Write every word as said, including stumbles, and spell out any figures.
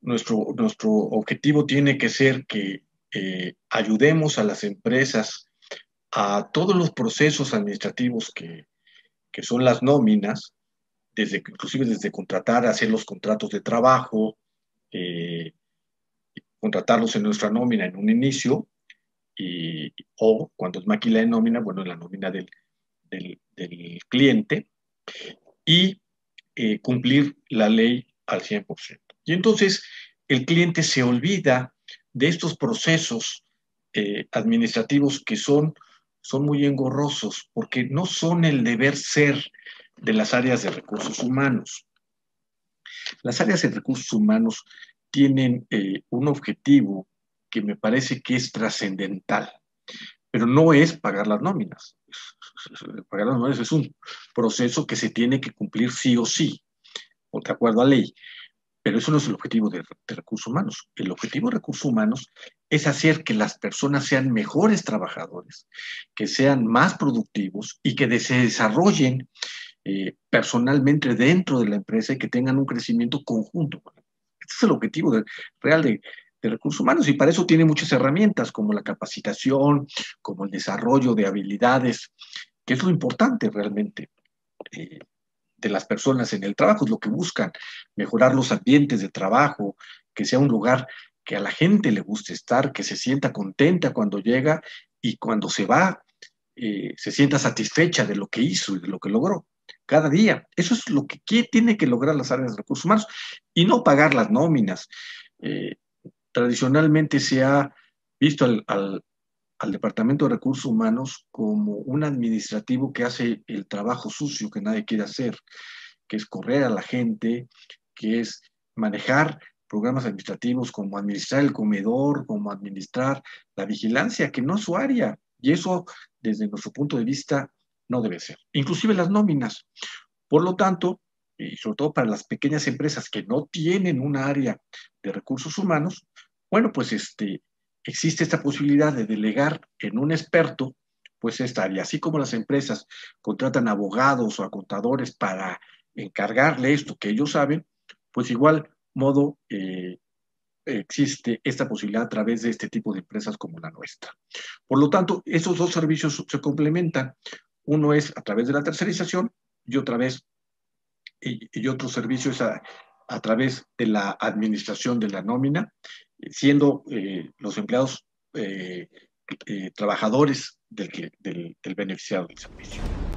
Nuestro, nuestro objetivo tiene que ser que eh, ayudemos a las empresas a todos los procesos administrativos que, que son las nóminas, desde, inclusive desde contratar, hacer los contratos de trabajo, eh, contratarlos en nuestra nómina en un inicio, y, o cuando es maquila de nómina, bueno, en la nómina del, del, del cliente, y eh, cumplir la ley al cien por ciento. Y entonces el cliente se olvida de estos procesos eh, administrativos que son, son muy engorrosos, porque no son el deber ser de las áreas de recursos humanos. Las áreas de recursos humanos tienen eh, un objetivo que me parece que es trascendental, pero no es pagar las nóminas. Pagar las nóminas es un proceso que se tiene que cumplir sí o sí, o de acuerdo a ley. Pero eso no es el objetivo de, de recursos humanos. El objetivo de recursos humanos es hacer que las personas sean mejores trabajadores, que sean más productivos y que se desarrollen eh, personalmente dentro de la empresa y que tengan un crecimiento conjunto. Este es el objetivo de, real de, de recursos humanos y para eso tiene muchas herramientas como la capacitación, como el desarrollo de habilidades, que es lo importante realmente. Eh, de las personas en el trabajo, es lo que buscan, mejorar los ambientes de trabajo, que sea un lugar que a la gente le guste estar, que se sienta contenta cuando llega y cuando se va, eh, se sienta satisfecha de lo que hizo y de lo que logró cada día. Eso es lo que tiene que lograr las áreas de recursos humanos y no pagar las nóminas. Eh, Tradicionalmente se ha visto al, al, al Departamento de Recursos Humanos como un administrativo que hace el trabajo sucio que nadie quiere hacer, que es correr a la gente, que es manejar programas administrativos como administrar el comedor, como administrar la vigilancia, que no es su área. Y eso, desde nuestro punto de vista, no debe ser. Inclusive las nóminas. Por lo tanto, y sobre todo para las pequeñas empresas que no tienen un área de recursos humanos, bueno, pues este, existe esta posibilidad de delegar en un experto, pues esta área, así como las empresas contratan abogados o a contadores para encargarle esto que ellos saben, pues igual modo eh, existe esta posibilidad a través de este tipo de empresas como la nuestra. Por lo tanto, esos dos servicios se complementan. Uno es a través de la tercerización y otra vez y, y otro servicio es a, a, través de la administración de la nómina, siendo eh, los empleados eh, eh, trabajadores del, del, del beneficiario del servicio.